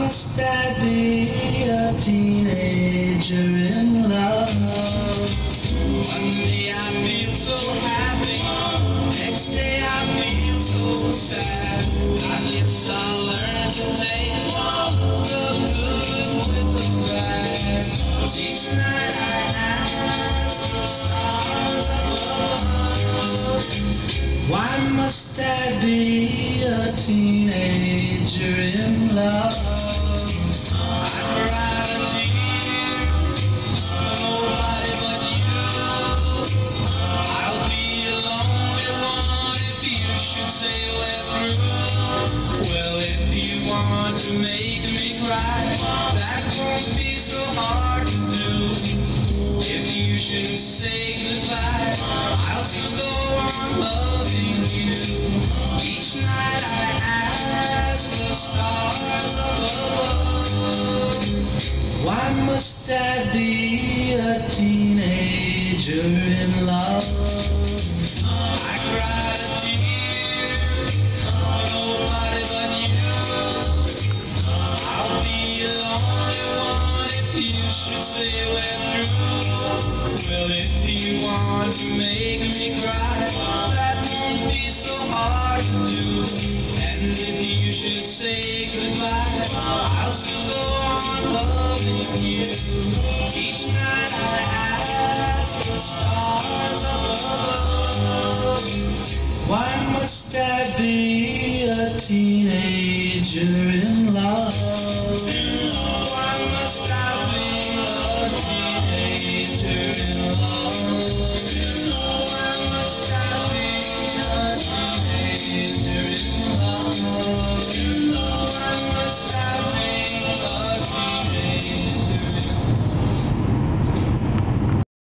must I be a teenager in love? One day I feel so happy, next day I feel so sad. I guess I'll learn to make love, the good with the bad. 'Cause each night I ask the stars above, why must I be a teenager in love? I cried a tear for nobody but you. I'll be a lonely one if you should sail it through. Well, if you want to make me cry, that won't be so hard to do. If you should say goodbye, I'll still go on loving you. Each night I ask the stars above, why must I be a teenager in love?